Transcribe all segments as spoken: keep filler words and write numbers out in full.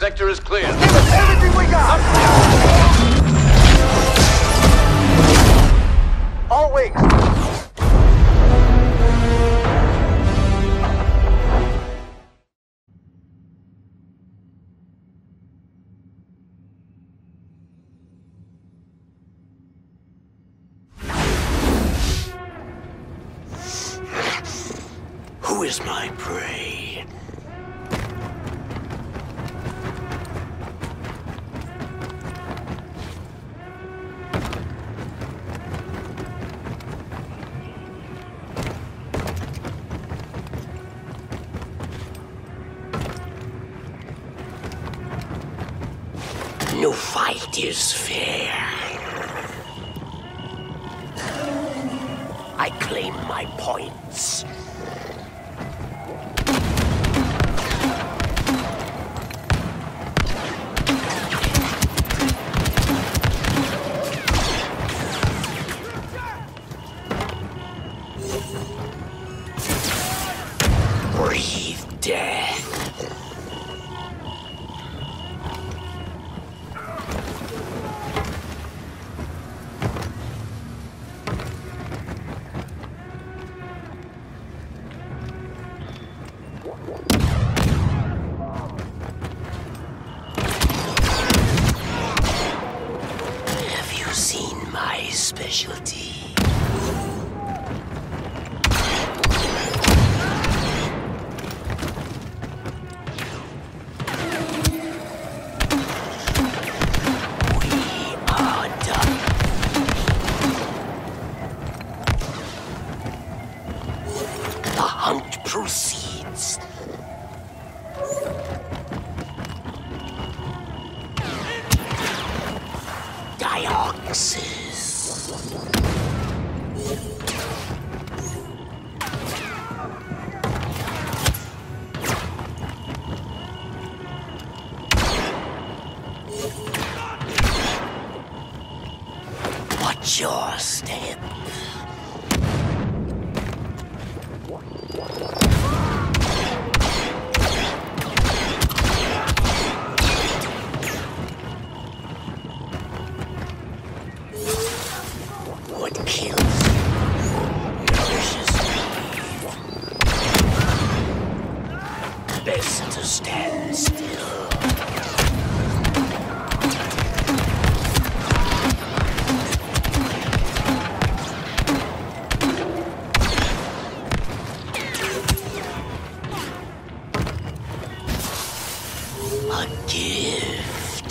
sector is clear. Give us everything we got! All wings. Who is my prey? No fight is fair. I claim my points. Breathe death. Have you seen my specialty? The hunt proceeds. Dioxys. Watch your step. What kills nourishes me. Best to stand still. A gift.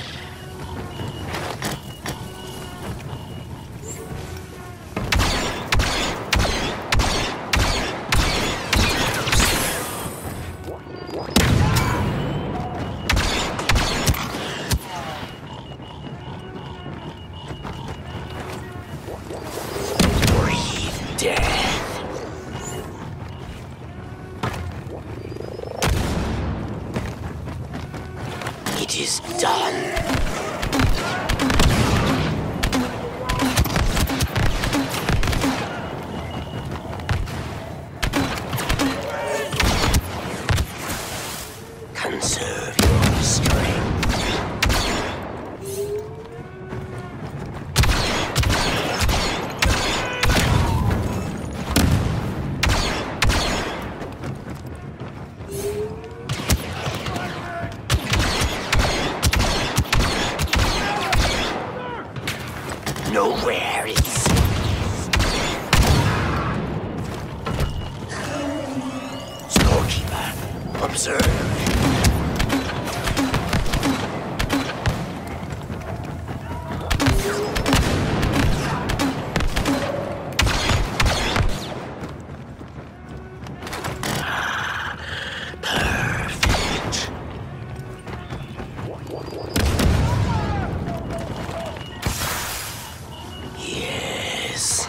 Breathe death. It is done. Conserve your strength. Nowhere is safe. Scorekeeper, observe. Perfect. Yes.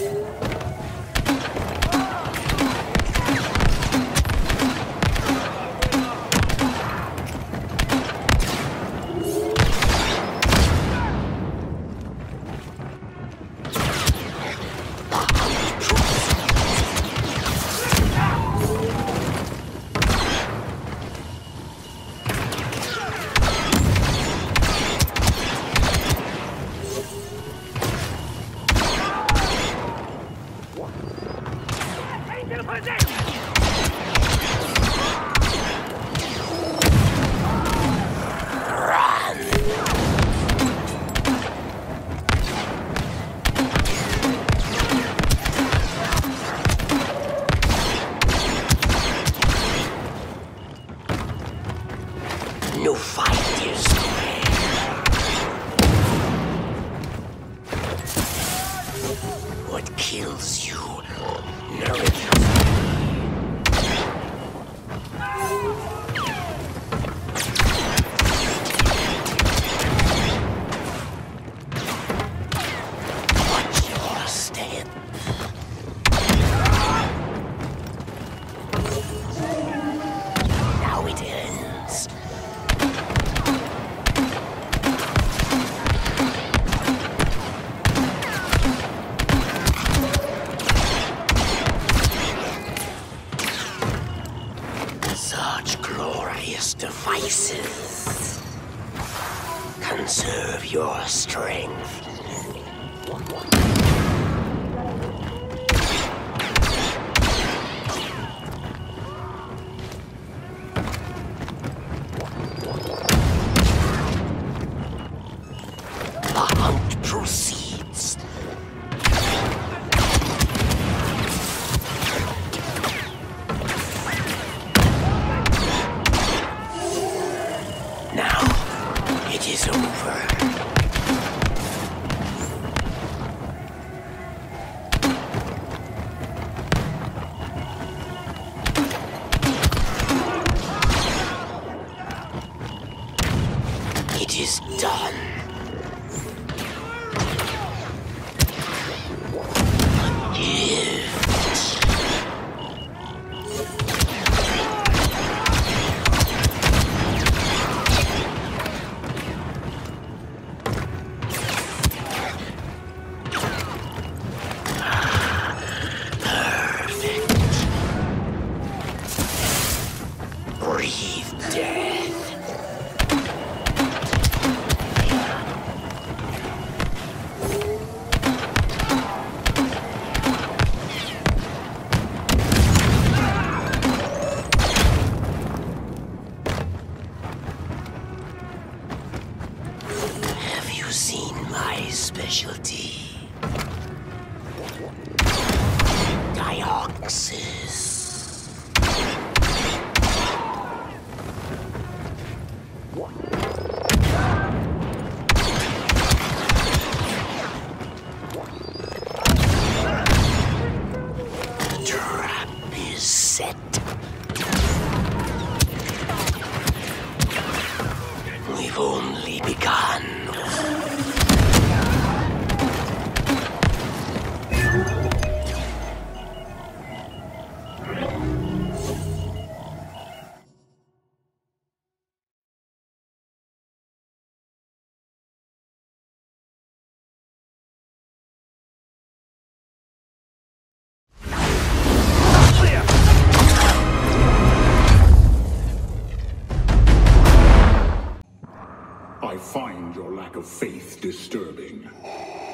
No fight is fair. What kills you nourishes you. Watch your step. Now it ends. Such glorious devices. Conserve your strength. The hunt proceeds. Now, it is over. It is done. Gift. Perfect. Breathe death. Have you seen my specialty? Dioxys. The trap is set. We've only begun. I find your lack of faith disturbing.